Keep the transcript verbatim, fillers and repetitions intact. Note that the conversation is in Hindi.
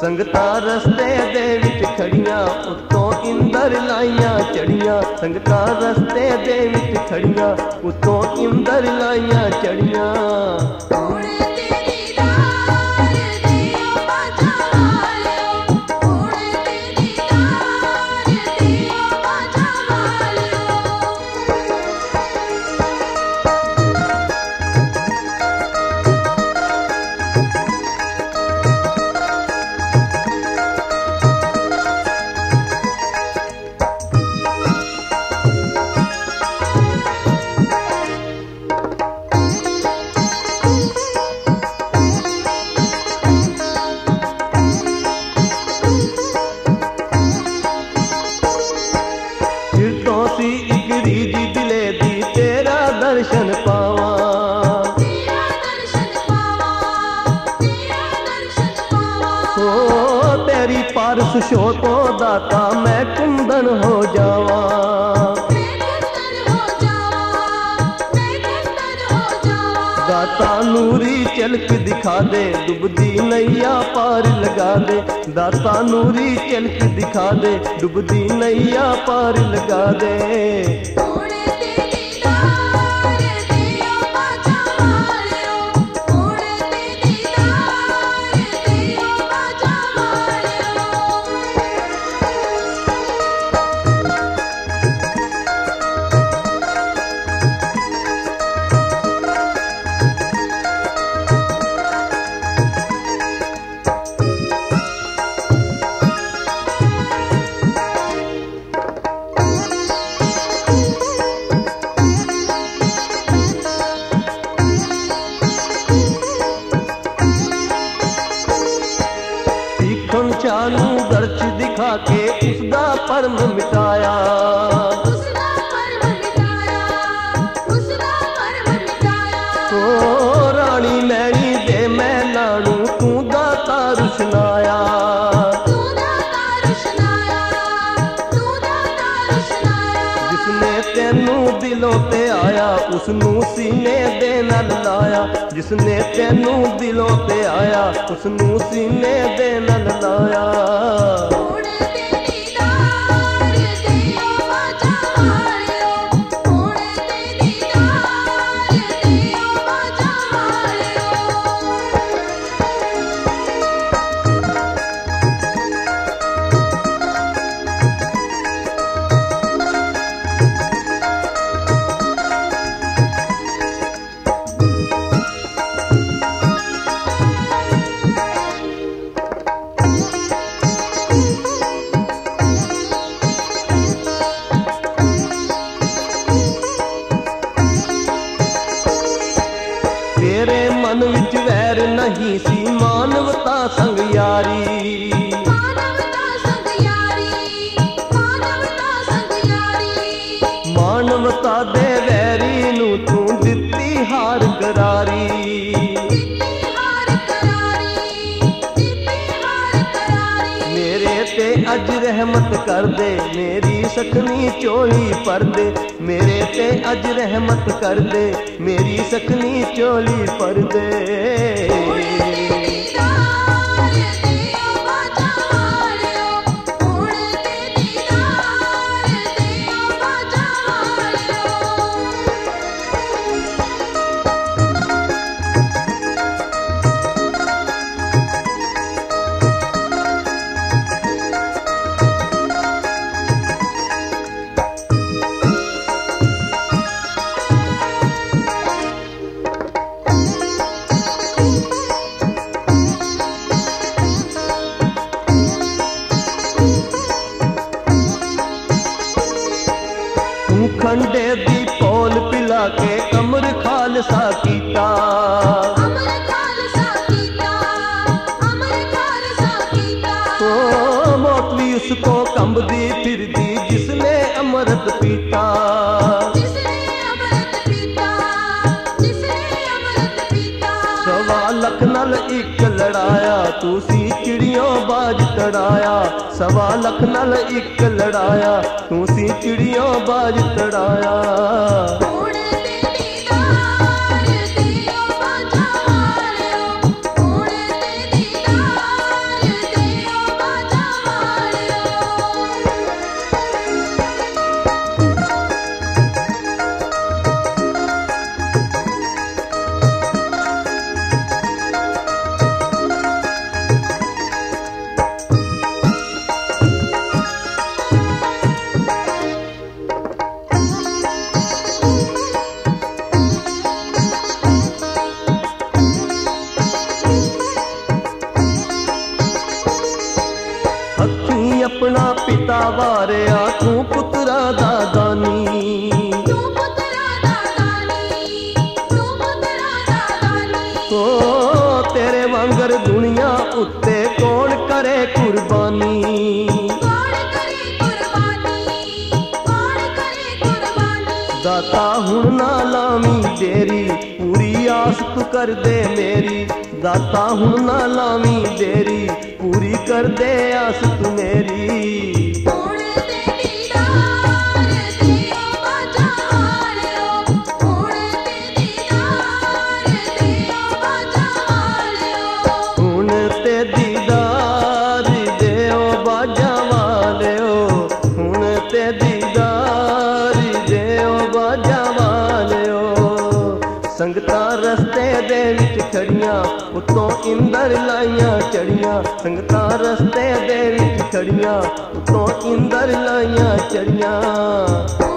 संगतां रस्ते दे विच खड़ियां उत्तों इंदर लाइयां चढ़ियां। संगतां रस्ते दे विच खड़ियां उत्तों इंदर लाइयां चढ़ियां। दर्शन पावा तेरा दर्शन पावा तेरा दर्शन पावा। ओ तेरी पारस शो तो दाता मैं कुंदन हो जावा मैं कुंदन हो जावा मैं कुंदन हो जावा। दाता नूरी चलक दिखा दे डूबदी नैया पार लगा दे। दाता नूरी चलक दिखा दे डूबदी नैया पार लगा दे। चालू गर्च दिखा के उसदा परम मिटाया उसदा परम मिटाया उसदा परम मिटाया। ओ रानी मैनी दे मैं लानू तू दाता रुशनाया तू दाता रुशनाया तू दाता रुशनाया। जिसने तेनू दिलों ते आया उसनू सीने दे नाल लाया। जिसने तेनू दिलों ते आया उसनू सीने दे नाल लाया। तेरे मन विच वैर नहीं सी मानवता संग यारी मानवता संग यारी मानवता संग यारी। मानवता दे वैरी नू तू दित्ती हार करारी दित्ती हार करारी दित्ती हार करारी। मेरे ते अज रहमत कर दे मेरी सखनी चोली पर दे। मेरे ते अज रहमत कर दे मेरी सखनी चोली पर दे। खंडे दी पौल पिला के अमर खालसा कीता अमर खालसा कीता अमर खालसा कीता। ओ मौत भी उसको कंबदी फिरदी जिसने अमृत पीता जिसने अमृत पीता जिसने अमृत पीता। सवा लख नल एक लड़ाया तू सी चिड़ियों बाज तड़ाया। सवा लख नल एक लड़ाया तू सी चिड़ियों बाज तड़ाया। मगर दुनिया उत्ते कौन करे कुर्बानी। कौन करे कुर्बानी, कौन करे कुर्बानी। दाता हुण ना लावी देरी, पूरी आस तू कर दे मेरी। दाता हुण ना लावी देरी, पूरी कर दे आस तू मेरी। संगता रस्ते दे विच खड़ियां, उत्तों इंदर लाइयां चढ़ियां। संगता रस्ते दे विच खड़ियां, उत्तों इंदर लाइयां चढ़ियां।